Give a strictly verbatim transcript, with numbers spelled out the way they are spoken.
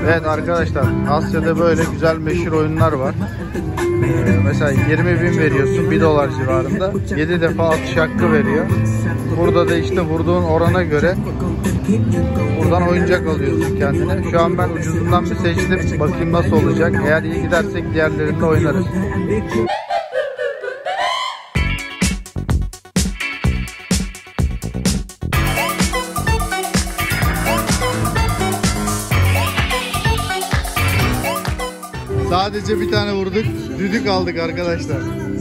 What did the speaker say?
Evet arkadaşlar, Asya'da böyle güzel meşhur oyunlar var. Ee, mesela yirmi bin veriyorsun, bir dolar civarında, yedi defa atış hakkı veriyor. Burada da işte vurduğun orana göre buradan oyuncak alıyorsun kendine. Şu an ben ucuzundan bir seçtim, bakayım nasıl olacak. Eğer iyi gidersek diğerlerinde oynarız. Sadece bir tane vurduk, düdük aldık arkadaşlar.